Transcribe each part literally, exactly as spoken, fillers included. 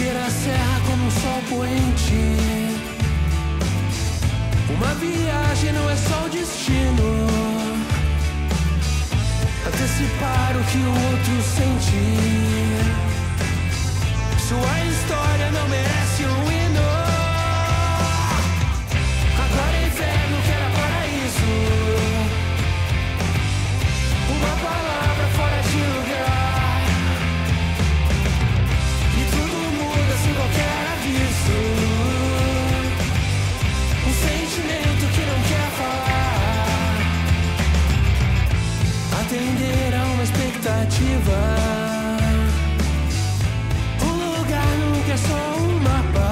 Descer a serra como um sol poente. Uma viagem não é só o destino. Antecipar o que o outro sente. Sua história não merece um hino. Agora é inverno que era paraíso. Uma palavra fora de lugar. E tudo muda sem qualquer aviso. Um sentimento que não quer falar. Atender a uma expectativa. Um lugar nunca é só um mapa.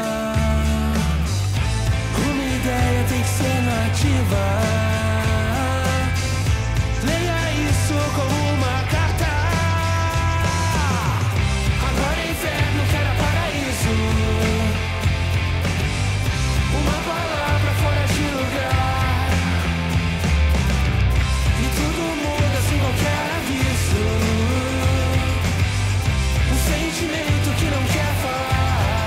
Uma ideia tem que ser nativa. Leia isso como uma carta. Agora é inverno que era paraíso. Uma palavra fora de lugar. E tudo muda sem qualquer aviso. Um sentimento que não quer falar.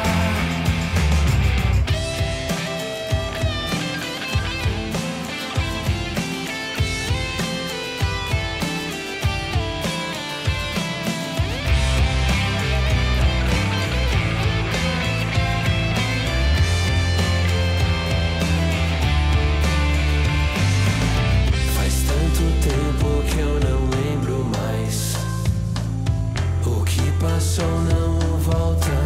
Faz tanto tempo que eu não lembro mais. O que passou não volta.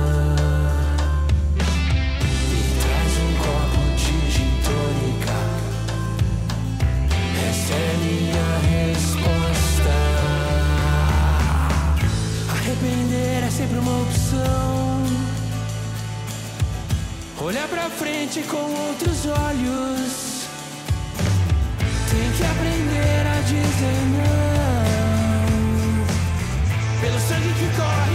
Me traz um copo de gin tônica. Essa é minha resposta. Arrepender é sempre uma opção. Olhar pra frente com outros olhos. Tem que aprender a dizer não. Pelo sangue que corre